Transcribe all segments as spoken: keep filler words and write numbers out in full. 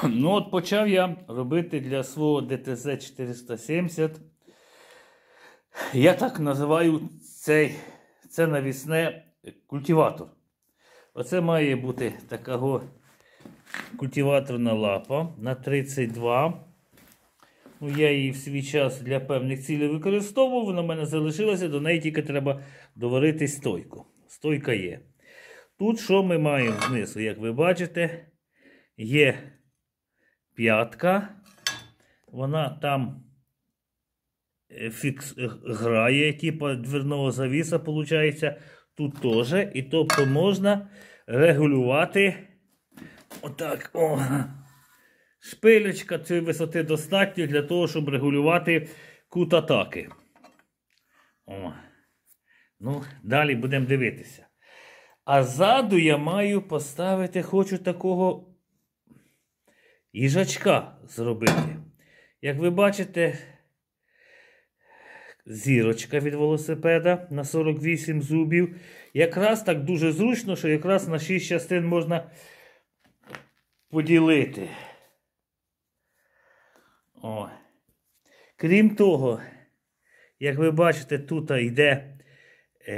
Ну от почав я робити для свого ді те зет чотириста сімдесят. Я так називаю цей, це навісне культиватор. Оце має бути така культиваторна лапа на тридцять два. Ну, я її в свій час для певних цілей використовував, вона в мене залишилася, до неї тільки треба доварити стойку. Стойка є. Тут що ми маємо знизу, як ви бачите, є п'ятка, вона там фікс грає, типу дверного завіса, виходить, тут теж. І тобто можна регулювати отак, о, шпилечка цієї висоти достатньо для того, щоб регулювати кут атаки. О. Ну, далі будемо дивитися. А ззаду я маю поставити, хочу такого їжачка зробити. Як ви бачите, зірочка від велосипеда на сорок вісім зубів. Якраз так дуже зручно, що якраз на шість частин можна поділити. О. Крім того, як ви бачите, тут йде е,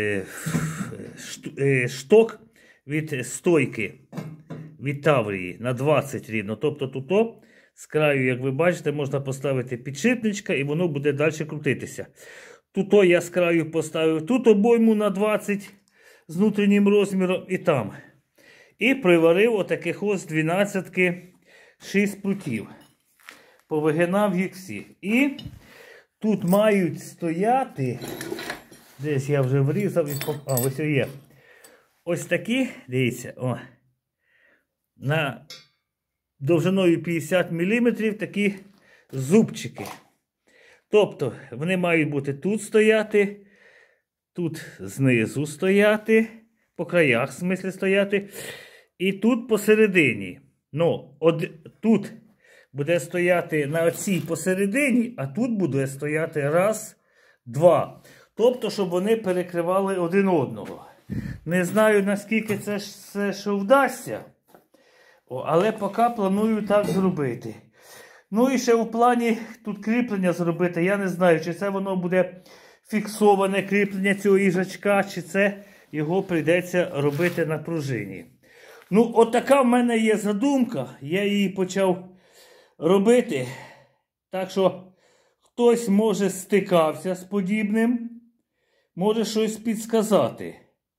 е, шток від стойки, від Таврії на двадцять рівно. Тобто тут з краю, як ви бачите, можна поставити підшипничка і воно буде далі крутитися. Тут я з краю поставив тут обойму на двадцять з внутрішнім розміром і там. І приварив отаких ось дванадцятки шість прутів. Повигинав їх всі. І тут мають стояти, десь я вже врізав, і а, ось є. Ось такі, дивіться, о, на довжиною п'ятдесят міліметрів такі зубчики. Тобто вони мають бути тут стояти, тут знизу стояти, по краях, в смислі, стояти, і тут посередині. Ну, од, тут буде стояти на оцій посередині, а тут буде стояти раз, два. Тобто, щоб вони перекривали один одного. Не знаю, наскільки це все що вдасться, але поки планую так зробити. Ну і ще в плані тут кріплення зробити. Я не знаю, чи це воно буде фіксоване кріплення цього їжачка, чи це його прийдеться робити на пружині. Ну, отака в мене є задумка. Я її почав робити. Так що хтось, може, стикався з подібним, може щось підсказати.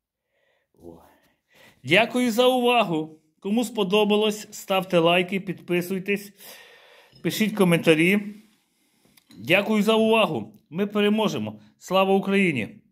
Дякую за увагу. Кому сподобалось, ставте лайки, підписуйтесь, пишіть коментарі. Дякую за увагу. Ми переможемо. Слава Україні!